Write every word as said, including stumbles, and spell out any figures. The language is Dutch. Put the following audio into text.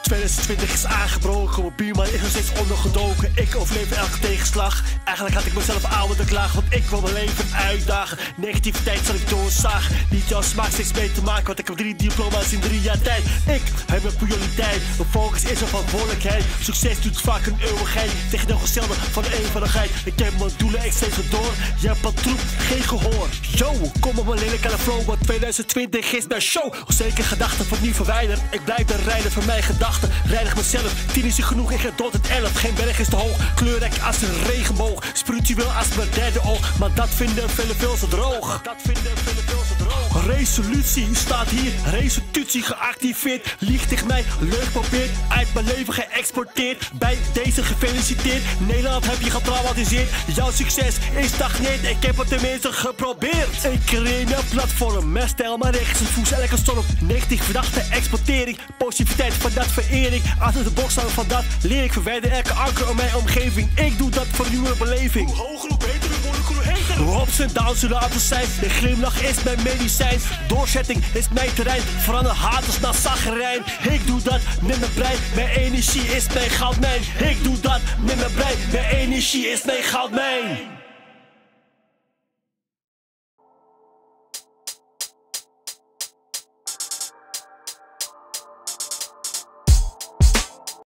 tweeduizend twintig is aangebroken, mijn buurman is nog steeds ondergedoken. Ik overleef elke tegenslag. Eigenlijk had ik mezelf aan moeten klagen, want ik wil mijn leven uitdagen. Negativiteit zal ik doorzagen. Niet jouw smaak steeds mee te maken, want ik heb drie diploma's in drie jaar tijd. Ik heb mijn prioriteit, mijn focus is een verantwoordelijkheid. Succes doet vaak een eeuwigheid, tegenovergestelde van de eenvoudigheid. Ik heb mijn doelen, ik steeds door. Je hebt wat troep, geen gehoor. Yo, kom op mijn lelijk aan de flow, want tweeduizend twintig is mijn show. Onzeker gedachten wordt niet verwijderd. Ik blijf de rijder van mijn gedachten. Reinig mezelf, tien is niet genoeg, ik ga tot het elf. Geen berg is te hoog, kleurrijk als een regenboog. Spiritueel als mijn derde oog, maar dat vinden velen veel te droog. Dat vinden velen veel te droog. Resolutie staat hier, restitutie geactiveerd. Liegt tegen mij, leug probeert, uit mijn leven geëxporteerd. Bij deze gefeliciteerd, Nederland heb je getraumatiseerd. Jouw succes is stagneert, ik heb het tenminste geprobeerd. Ik creëer mijn platform, mijn stijl, mijn rechts en voes elke storm. Negatieve gedachten exporteer ik, positiviteit van dat vereer ik. Achter de box staan van dat leer ik, verwijder elke anker om mijn omgeving. Ik doe dat voor nieuwe beleving. Hoe hoger, hoe beter, hoe moeilijker, hoe heter. Hoe ups en downs zullen altijd zijn. De glimlach is mijn medicijn. Doorzetting is mijn terrein. Verander haters naar zagrijn. Ik doe dat met mijn brein. Mijn energie is mijn goudmijn. Ik doe dat met mijn brein. Mijn energie is mijn goudmijn.